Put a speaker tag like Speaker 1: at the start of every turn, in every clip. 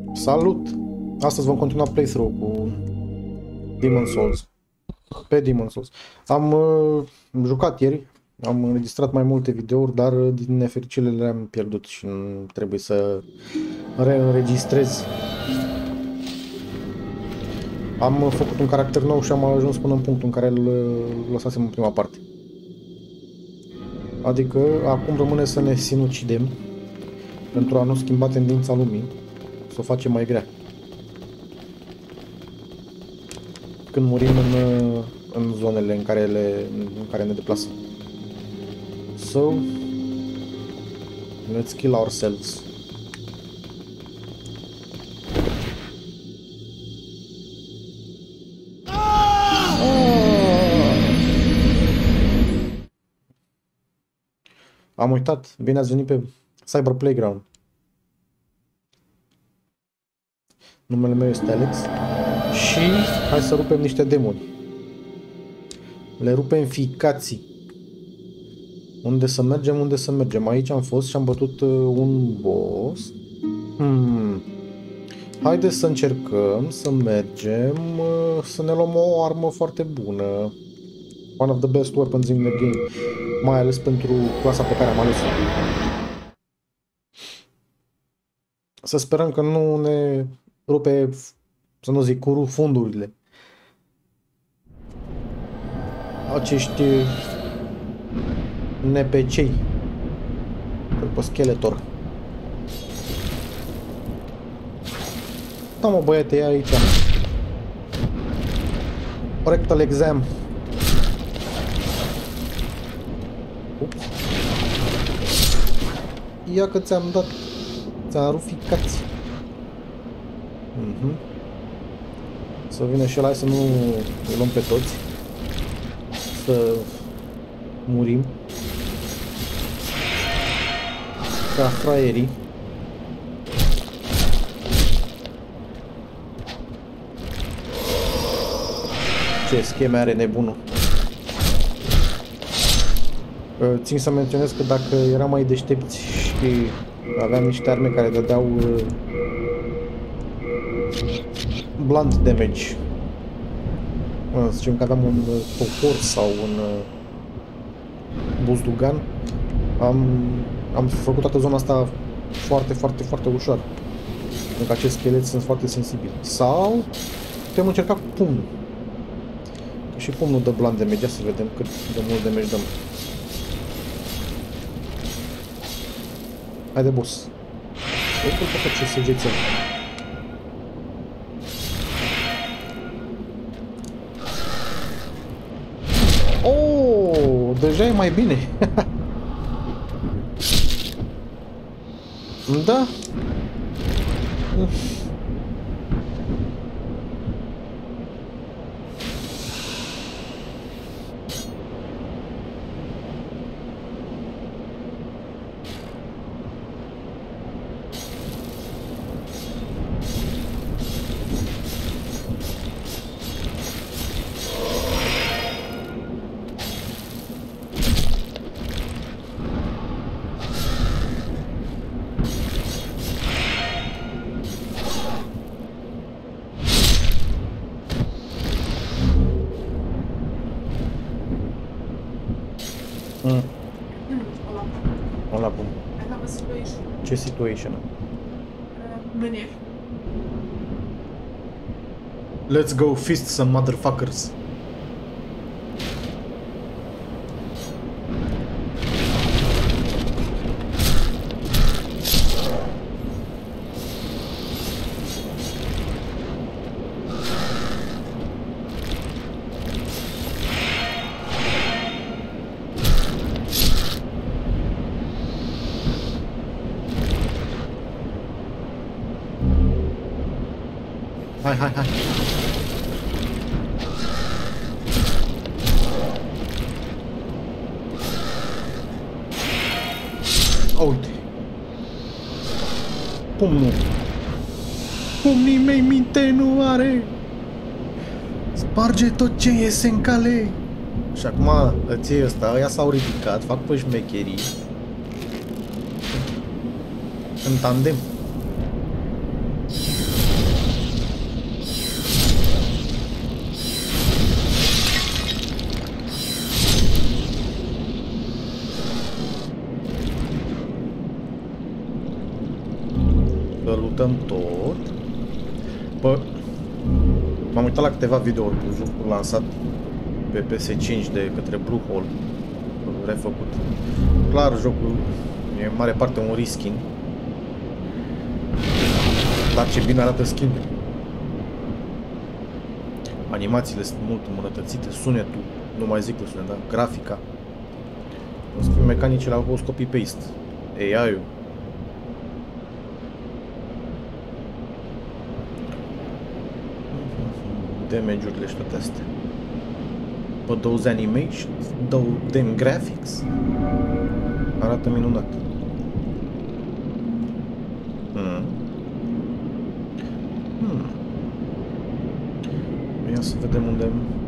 Speaker 1: Salut! Astăzi vom continua playthrough cu Demon Souls. Pe Demon Souls. Am jucat ieri, am înregistrat mai multe videouri, dar din nefericire le-am pierdut și trebuie să reînregistrez. Am făcut un caracter nou și am ajuns până în punctul în care îl lăsasem în prima parte. Adică acum rămâne să ne sinucidem pentru a nu schimba tendința lumii, să o facem mai grea. Când murim în zonele în care ne deplasăm. So, let's kill ourselves. Am uitat, bine ați venit pe Cyber Playground. Numele meu este Alex. Și hai să rupem niște demoni. Le rupem ficații. Unde să mergem, unde să mergem? Aici am fost și am bătut un boss. Haideți să încercăm să mergem, să ne luăm o armă foarte bună. One of the best weapons in the game. Mai ales pentru clasa pe care am ales-o. Să sperăm că nu ne rupe, să nu zic, cu fundurile. Acești NPC-i după Skeletor. Da, mă, băiete, ia aici. Rectal exam. Ups. Ia că ți-am dat. Ți-am rupt ficați. Să vină și ăla, hai să nu îi luăm pe toți. Să murim ca fraierii. Ce scheme are nebunul. Țin să menționez că dacă eram mai deștepți și aveam niște arme care dădeau blunt damage, să zicem că aveam un topor sau un buzdugan, am făcut toată zona asta foarte ușor, pentru că acești scheleți sunt foarte sensibili. Sau putem încerca cu pumnul. Și pumnul dă blunt damage, să vedem cât de mult damage dăm. Haide, boss. Uite-l pe ce săgețel. Oh, deja e mai bine. Da. Ăla bun. Ce situation?
Speaker 2: Mâine.
Speaker 1: Let's go fist some motherfuckers. Hai. Uite. Pumnul. Pumnii mei minte nu are. Sparge tot ce iese în cale. Și acum ății ăsta, ăia s-au ridicat, fac pe șmecherii. În tandem. Să lutăm tot. Bă, m-am uitat la câteva videouri cu jocul lansat pe PS5 de către Bluehole, refăcut. Clar, jocul e în mare parte un reskin. Dar ce bine arată skin. Animațiile sunt mult îmbunătățite, sunetul, nu mai zic cu sunet, da? Grafica. În schimb, mecanicile au fost copy-paste. AI-ul. Damage-urile și toate astea. But those animations, them graphics, arată minunat. Ia să vedem unde...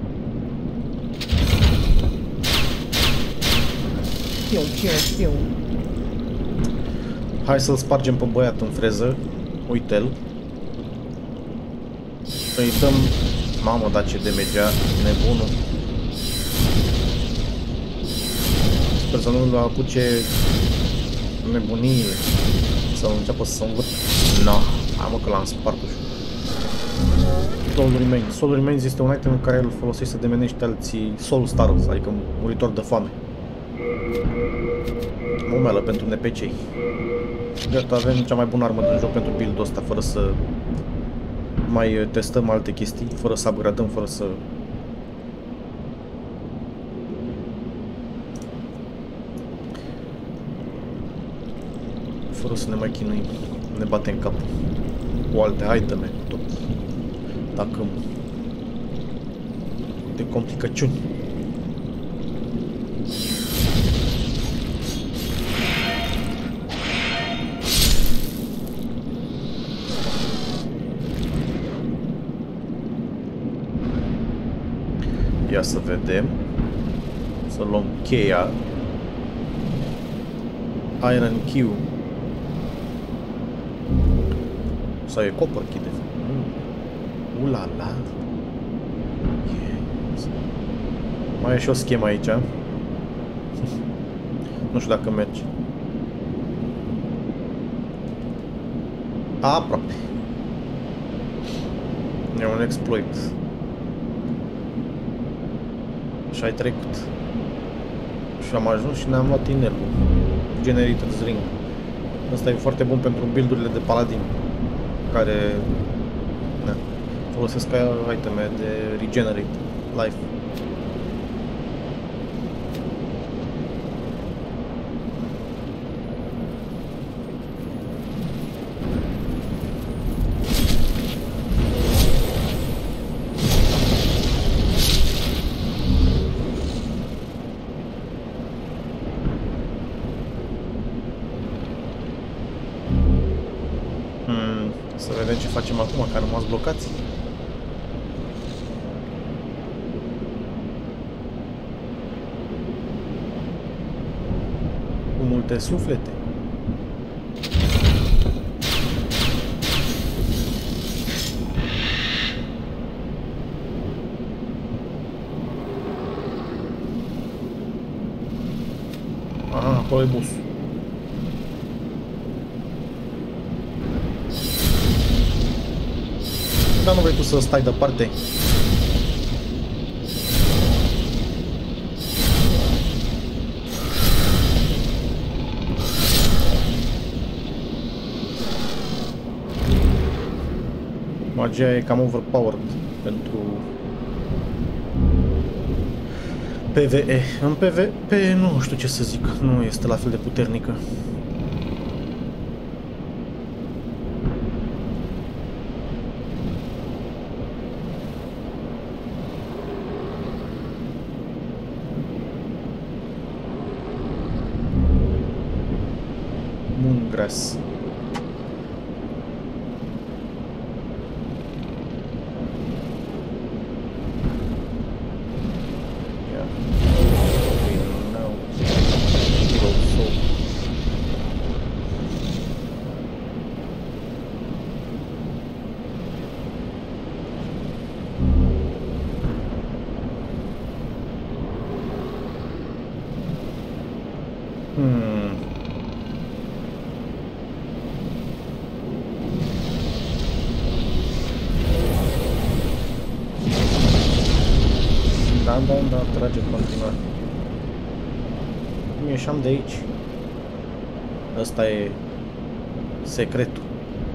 Speaker 1: Hai să-l spargem pe băiat în freză. Uite-l. Să-i dăm... Mamă, dar ce damage-a nebunul. Sper să nu-l apuce nebuniile. Să nu înceapă să învârt. No, hai mă că l-am spart ușor. Soul Remains. Soul Remains este un item în care îl folosești să demenești alții Soul Stars, adică muritori de foame. Momeală pentru NPC-i. Gata, avem cea mai bună armă din joc pentru build-ul ăsta, fără să mai testăm alte chestii, fără să upgradăm, fără să... Fără să ne mai chinuim, ne batem capul cu alte iteme, tot. Dacă de complicăciuni. Ia să vedem. Să luăm cheia. Iron Key. Sau e copper key de fapt. Ulala. Yes. Mai e și o schemă aici. Nu știu dacă merge. Aproape. E un exploit. Și ai trecut. Și am ajuns și ne-am luat inelul. Generator's Ring. Asta e foarte bun pentru build-urile de paladin, care folosesc ca iteme de regenerate life. Să vedem ce facem acum, că am rămas blocați. Cu multe suflete. Aha, acolo e busul. Dar nu vrei tu să stai deoparte? Magia e cam overpowered pentru PvE. În PvP nu știu ce să zic, nu este la fel de puternică. Moongrass. da, trage în continuare. Cum ieșeam de aici? Ăsta e secretul.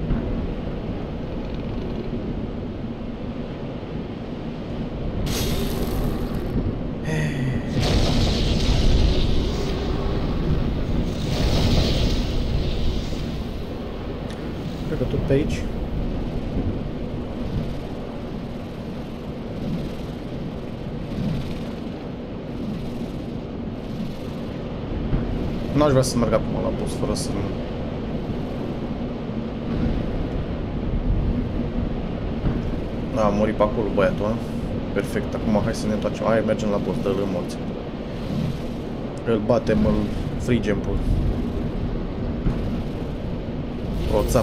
Speaker 1: Cred că tot pe aici. N-aș vrea să merg acum la boss fără să nu... A murit pe acolo băiatul, a? Perfect, acum hai să ne întoarcem. Hai, mergem la boss, dă-l în morți. Îl batem, îl frigem pe... Roțap.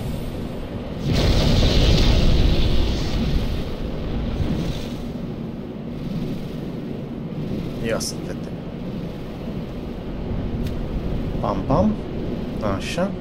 Speaker 1: Ia să vedem. Pam, pam. Așa.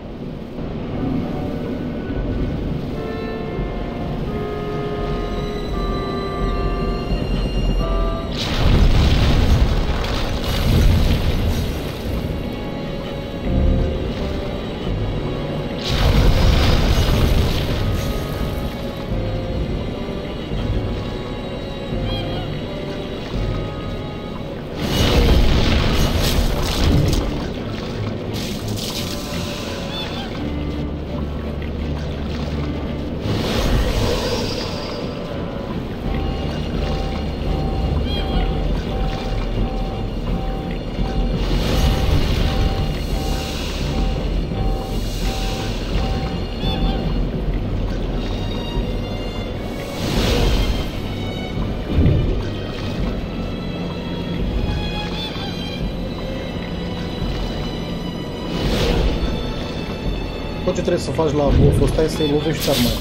Speaker 1: Tot ce trebuie să faci la boss-ul ăsta e să-i lovești arma.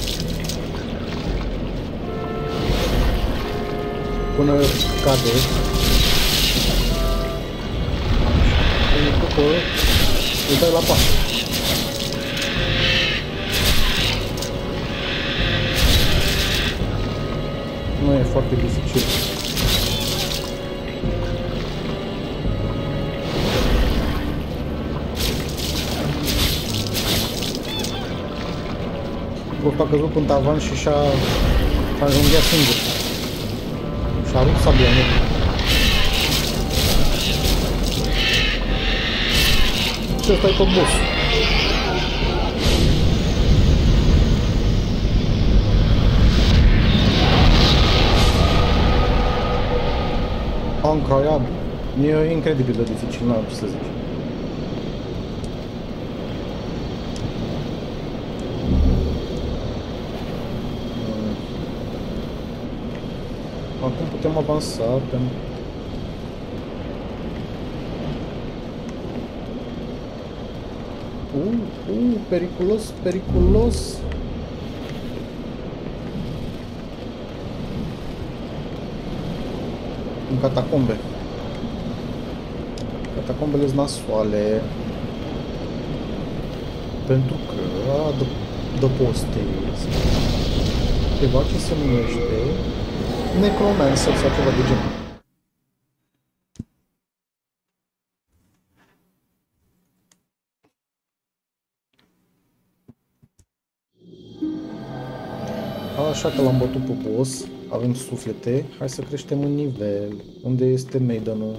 Speaker 1: Până cade. Și după îi dai la pas. Nu e foarte dificil. A căzut în tavan și și-a înjunghiat singur. Și-a rupt sabia în el. Și ăsta e tot boss. Incroyabil. E incredibil de dificil, n-am ce să zic. Acum putem avansa pe... periculos, periculos. În catacombe. Catacombele-s nasoale. Pentru că de postez ceva ce se numește Necromancer sau ceva de genul. Așa că l-am bătut pe boss, avem suflete, hai să creștem în nivel. Unde este Maidenul?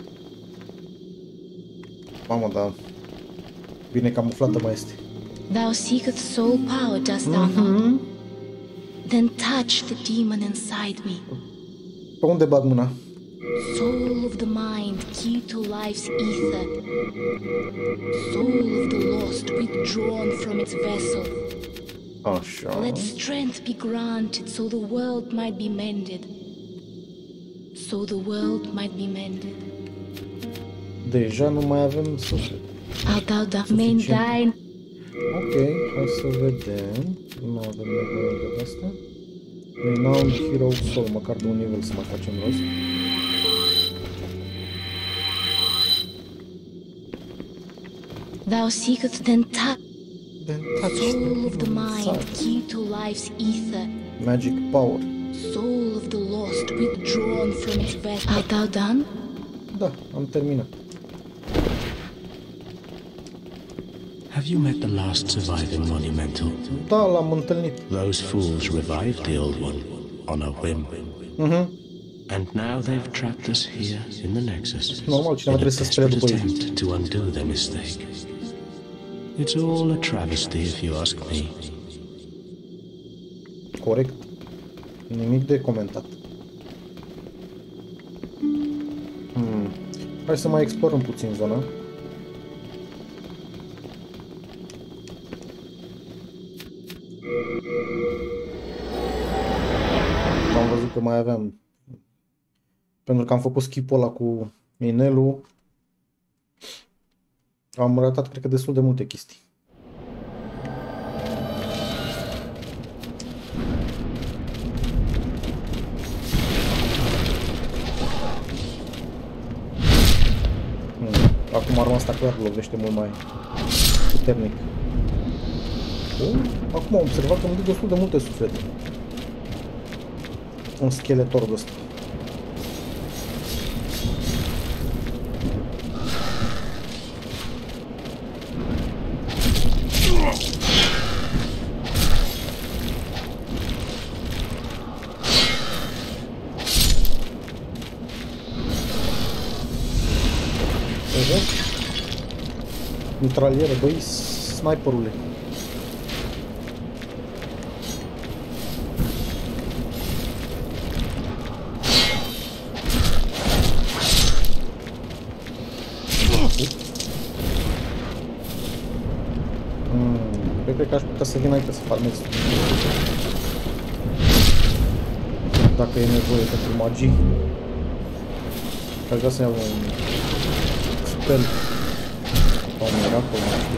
Speaker 1: Mamă, da. Bine camuflată mai este.
Speaker 3: Thou seeketh soul power, dost thou not? Then touch the demon inside me.
Speaker 1: Pe unde bag mâna?
Speaker 3: Soul of the mind, key to life's ether. Soul of the lost, withdrawn from its vessel.
Speaker 1: Așa.
Speaker 3: Let strength be granted, so the world might be mended. So the world might be mended.
Speaker 1: Deja nu mai avem suflet.
Speaker 3: Art thou the main thine?
Speaker 1: Ok, hai să vedem. Nu avem nevoie de asta. Renowned Hero Soul, măcar de un nivel să mai facem rost.
Speaker 3: Thou seekest then touch.
Speaker 1: Then touch
Speaker 3: Soul of the
Speaker 1: the
Speaker 3: mind, key to life's ether.
Speaker 1: Magic Power.
Speaker 3: Soul of the lost withdrawn from its vessel. Art thou done?
Speaker 1: Da, am terminat.
Speaker 4: Have you met the last surviving monumental?
Speaker 1: Da, l-am întâlnit.
Speaker 4: Those fools revived the old one on a whim. And now they've trapped us here in the Nexus.
Speaker 1: Normal, cineva
Speaker 4: in a
Speaker 1: trebuie să spere
Speaker 4: desperate
Speaker 1: după ei.
Speaker 4: attempt to undo their mistake. It's all a travesty, if you ask me.
Speaker 1: Corect. Nimic de comentat. Hai să mai explorăm puțin zona. Am văzut că mai aveam... Pentru că am făcut skip-ul ăla cu inelul, am ratat, cred că, destul de multe chestii. Acum arma asta clar lovește mult mai puternic. Acum am observat că îmi dă destul de multe suflete. Un scheletor de ăsta. Mitralieră, băi, sniperule. Cred că aș putea să vin aici să farmez. Dacă e nevoie pentru magii. Aș vrea să iau un spell. Sau un miracol, nu știu.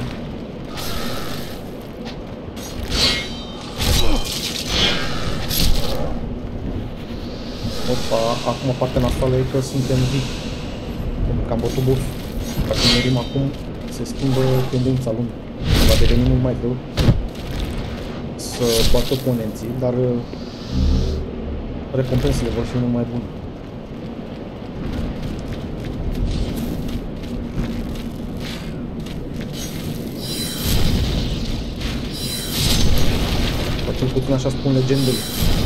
Speaker 1: Opa, acum partea nasoală e că suntem vii. Pentru că am bătut buff. Dacă merim acum, se schimbă tendința lumii. Va deveni mult mai greu să bată oponenții, dar recompensele vor fi mult mai bune. Cel puțin așa spun legendele.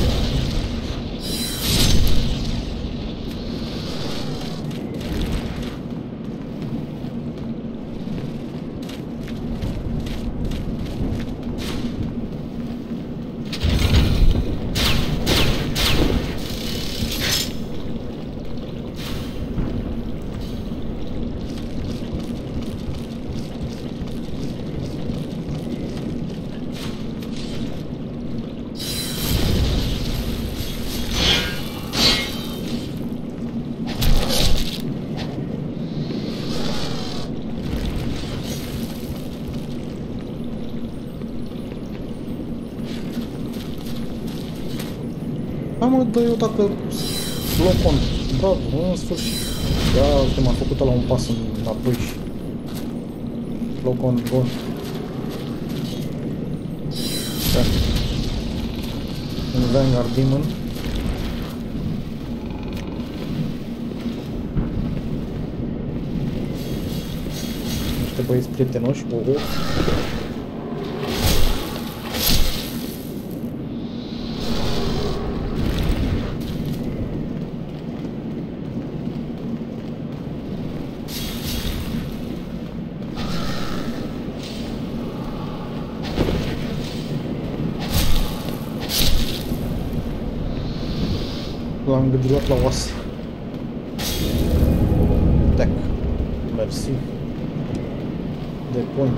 Speaker 1: Mă, dă eu dacă loc on. Bravo, în sfârșit. Ia, uite, m-a făcut ăla un pas înapoi și loc on, bun. Da. Un Vanguard Demon. Niște băieți prietenoși, oho. L-am gâdilat la oase. Tac. Mersi. De point.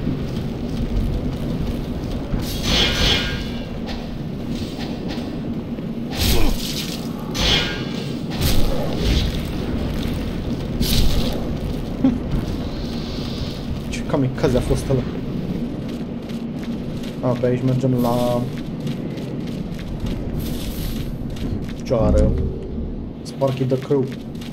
Speaker 1: Ce kamikaze a fost ăla. A, pe aici mergem la... Cioară. Sparky the Crow.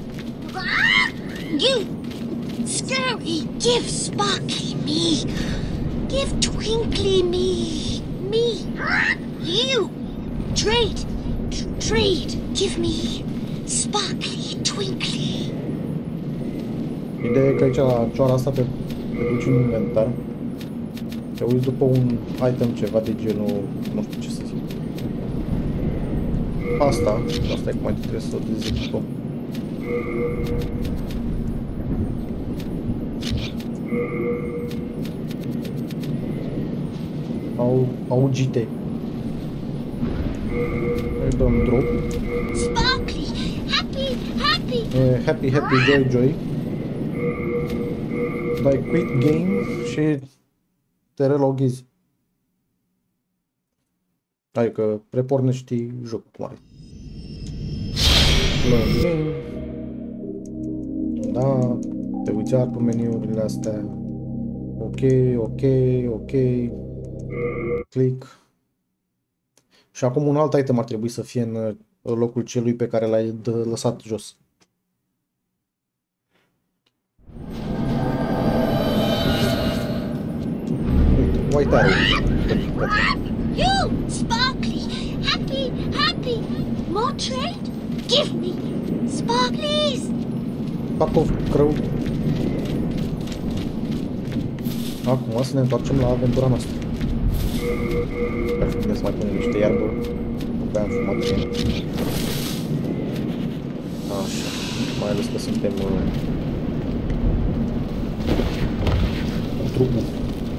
Speaker 3: You! Scary! Give Sparky me! Give Twinkly me! Me! You! Trade! trade. Give me sparkly, twinkly.
Speaker 1: Ideea e că aici la cioara asta te duci în inventar. Te uiți după un item, ceva de genul, nu știu ce să zic. Asta e cum mai trebuie să o dezechipăm. Augite. Îi dăm drop.
Speaker 3: Sparkly, happy, happy.
Speaker 1: Happy, joy. Dai quit game și te reloghezi. Adică repornești jocul cum are. Login. Da, te uiți iar pe meniurile astea. Ok. Click. Și acum un alt item ar trebui să fie în locul celui pe care l-ai lăsat jos. White arrow.
Speaker 3: You, sparkly, happy. More trade? Give me sparklies.
Speaker 1: Pack of crow. Acum să ne întoarcem la aventura noastră. Ar fi bine să mai punem niște iarbă. Pe am fumat bine. Așa. Mai ales că suntem cu trupul.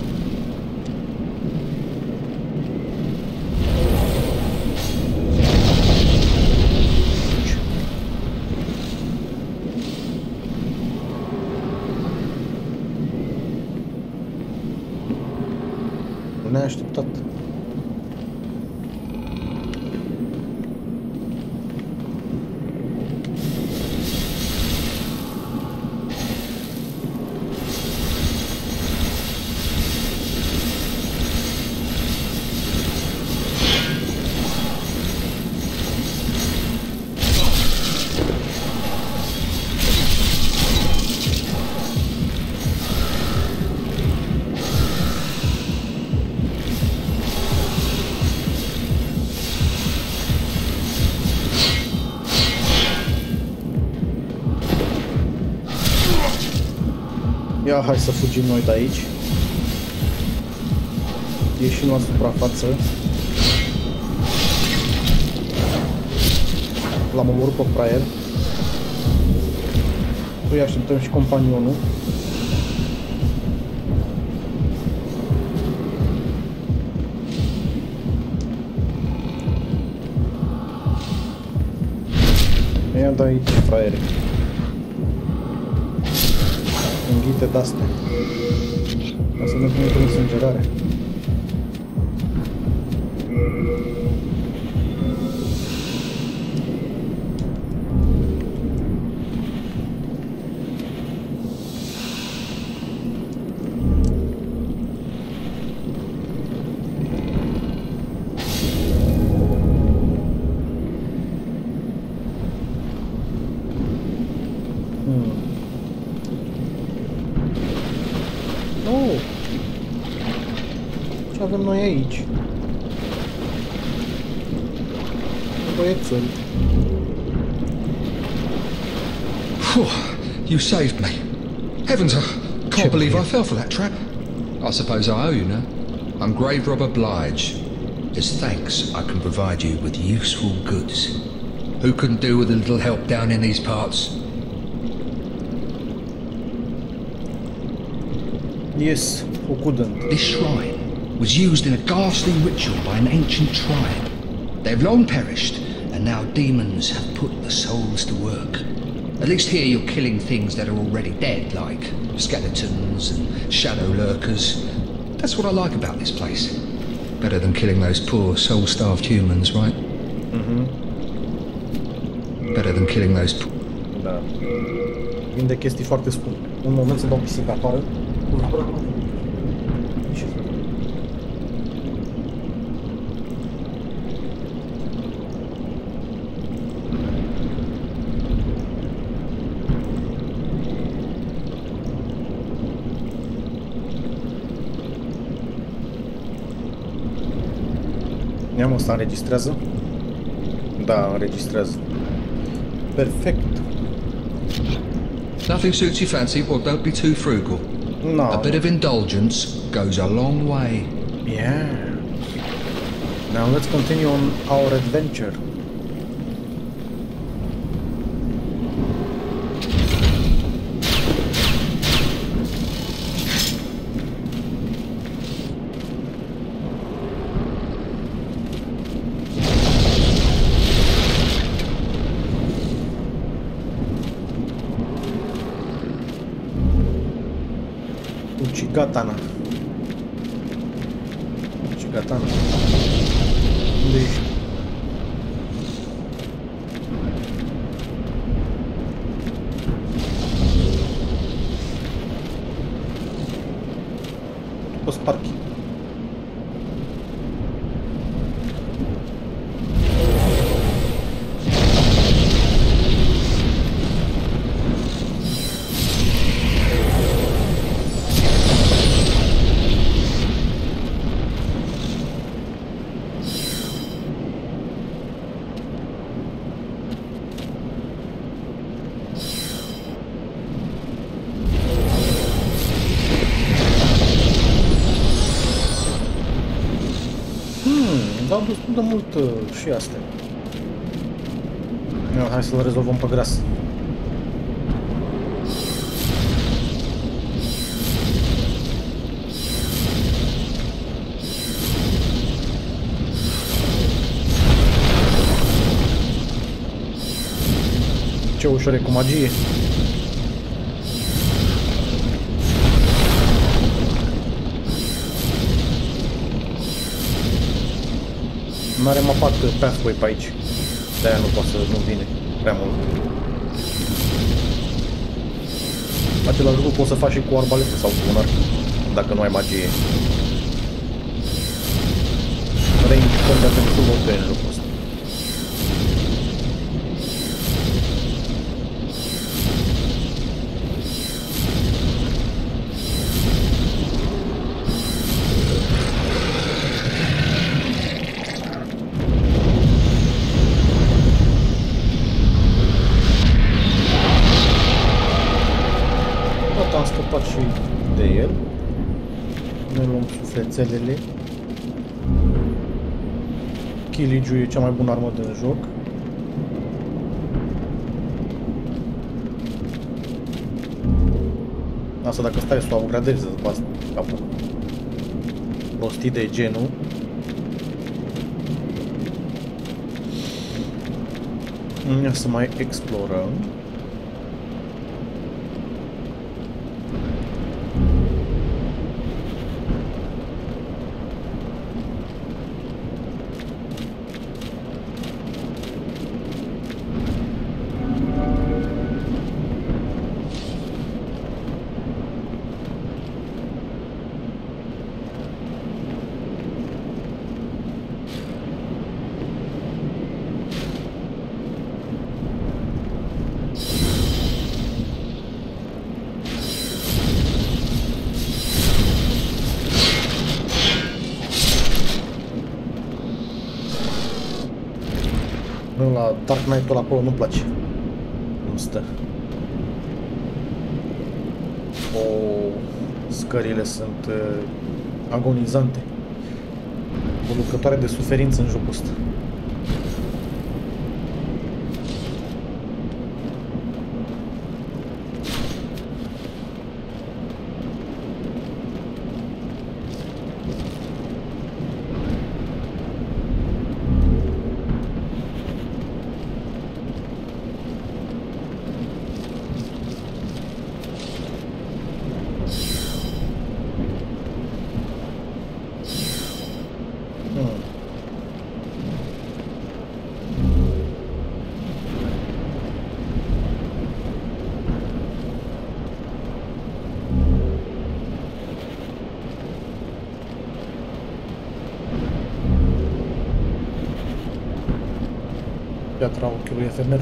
Speaker 1: Neașteptat. Ia, hai să fugim noi de aici. Ieșim la suprafață. L-am omorât pe fraier. Îi așteptăm și companionul. Ia de aici, fraiere. Înghite de-astea. Ca să ne punem în sângerare. Ce avem noi aici? Băiețel.
Speaker 5: You saved me. Heavens, I can't believe I fell for that trap. I suppose I owe you now. I'm grave robber Blige. As thanks, I can provide you with useful goods. Who couldn't do with a little help down in these parts?
Speaker 1: Yes, who couldn't?
Speaker 5: This shrine was used in a ghastly ritual by an ancient tribe. They've long perished, and now demons have put the souls to work. At least here you're killing things that are already dead, like skeletons and shadow lurkers. That's what I like about this place. Better than killing those poor, soul-starved humans, right? Better than killing those...
Speaker 1: Da. Vin de chestii foarte scumpe. Un moment să dau pisica afară. Ia-mă, ăsta înregistrează. Da, înregistrează. Perfect.
Speaker 5: Nothing suits your fancy? Well, don't be too frugal.
Speaker 1: No.
Speaker 5: A bit of indulgence goes a long way.
Speaker 1: Yeah. Now let's continue on our adventure. Uchigatana. Uchigatana. Unde ești? O sparchi. Dau destul de mult și astea. Hai să-l rezolvăm pe gras. Ce ușor e cu magie. N-are mapat pathway pe aici. De-aia nu poate să nu vine prea mult. Același lucru poți să faci și cu arbalete sau cu un arc, dacă nu ai magie. Range combat destul de OP în jocul ăsta. Am scăpat și de el. Ne luăm sufletelele. Kiliju e cea mai bună armă din joc. Asta dacă stai să o upgradezi, să-ți bați capul. Prostii de genul. Ia să mai explorăm. La Dark Knight-ul acolo nu-mi place cum stă. Scările sunt agonizante, producătoare de suferință în jocul ăsta. Piatra ochiului efemer.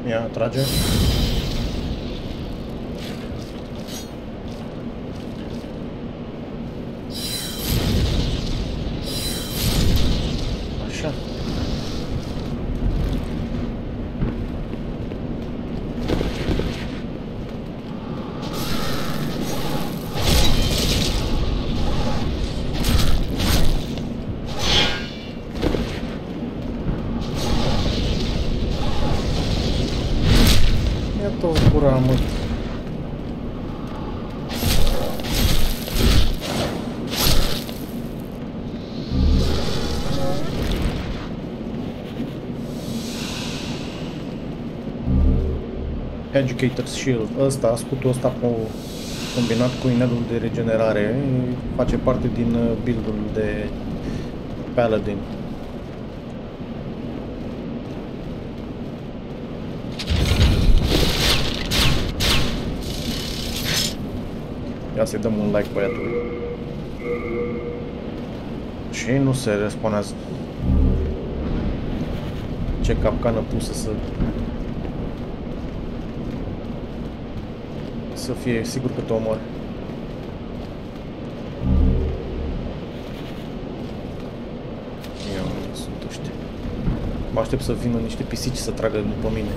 Speaker 1: Ia, trage. Așa. Ia-te-o gura, mă. Educator's Shield. Ăsta, scutul ăsta combinat cu inelul de regenerare, face parte din build-ul de Paladin. Ia să-i dăm un like băiatului. Și nu se responează. Ce capcană pusă să fie sigur că te omor. Ia, unde sunt ăștia? Mă aștept să vină niște pisici să tragă după mine.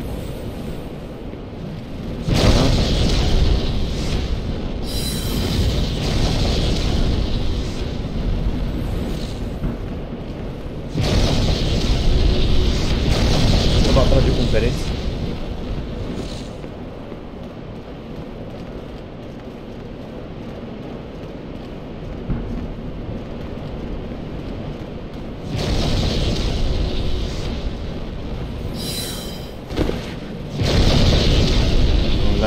Speaker 1: Trage cu un pereți. Da.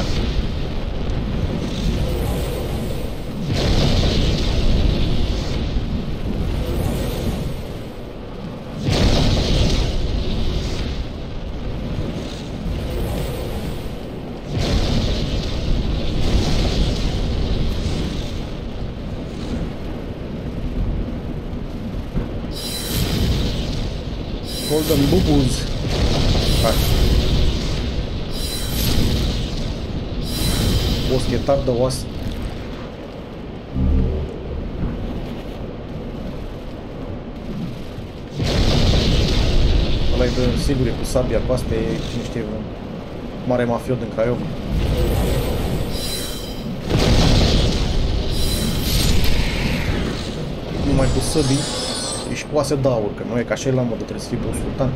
Speaker 1: Golden Bubbles. Hai. Boschetar de oasă. Ăla-i de sigur, e cu sabia, cu astea e, cine știe, un mare mafiot din Craiova. Numai cu săbii. Ești cu oase de aur, că nu e ca așa la modă, trebuie să fii boss sultan.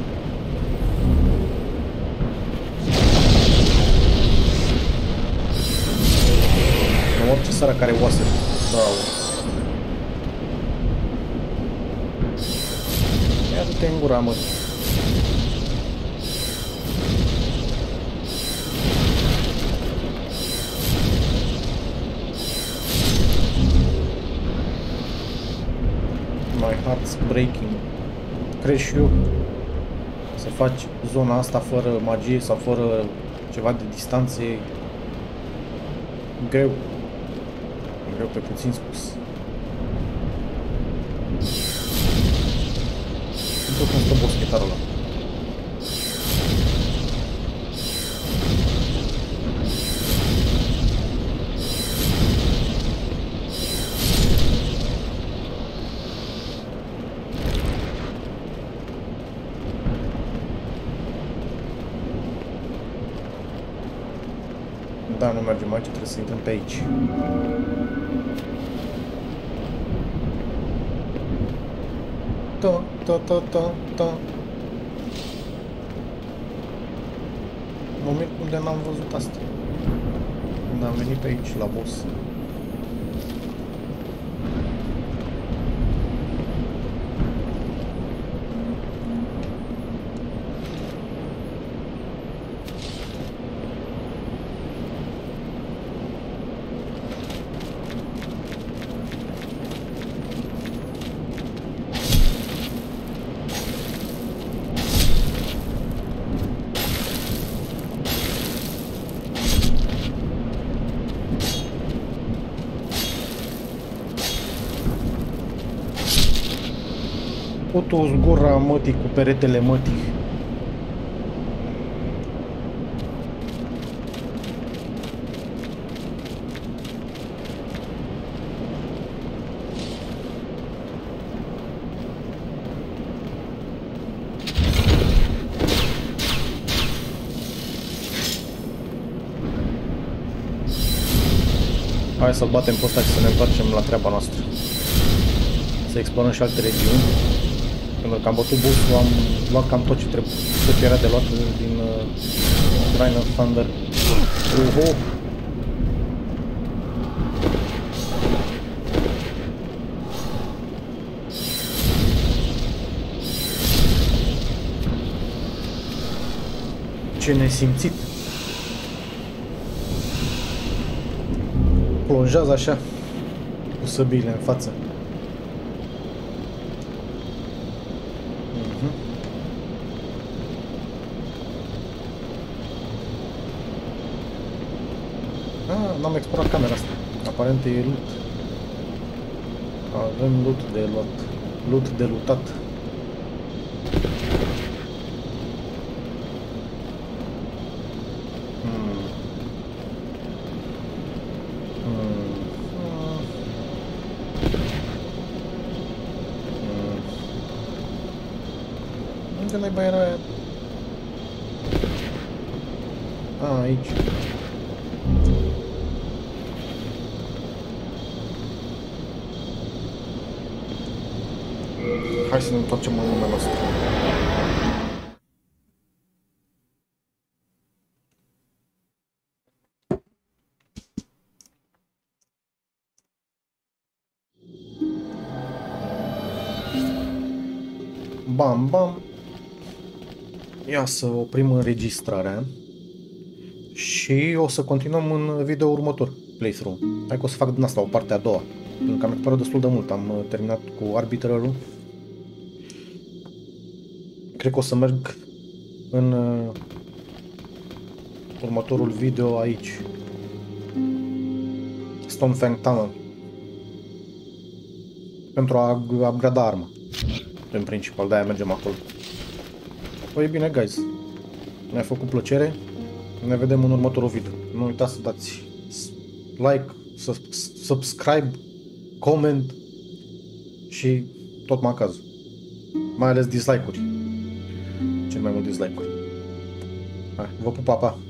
Speaker 1: Nu orice sara care oase de aur. Ia du-te în gura, mă. My heart's breaking. Crezi și eu să faci zona asta fără magie sau fără ceva de distanță e greu. E greu pe puțin spus. Tot cum stă boschetarul ăla. Da, nu mergem aici, trebuie să intrăm pe aici. Ta. Mă mir unde n-am văzut asta. Când am venit pe aici, la boss. Putu-ți gura, mătii, cu peretele, mătii. Hai să-l batem pe ăsta și să ne întoarcem la treaba noastră. Să explorăm și alte regiuni. Când am bătut boss-ul, am luat cam tot ce era de luat din Shrine of Thunder. Oho! Ce nesimțit! Plonjează așa, cu săbiile în față. N-am explorat camera asta. Aparent e loot. Avem loot de luat. Loot de lootat. Unde naiba era aia? Aici. Hai să ne întoarcem în lumea noastră. Bam, bam. Ia să oprim înregistrarea și o să continuăm în video următor playthrough. Hai că o să fac din asta o parte a doua, pentru că am explorat destul de mult. Am terminat cu Arbitrarul. Cred că o să merg în următorul video aici. Stonefang Tunnel. Pentru a upgrada arma. În principal, de-aia mergem acolo. Păi bine, guys. Mi-a făcut plăcere. Ne vedem în următorul video. Nu uitați să dați like, subscribe, comment și tot macazul. Mai ales dislike-uri. Cel mai mult dislike-uri. Hai, vă pup, pa, pa!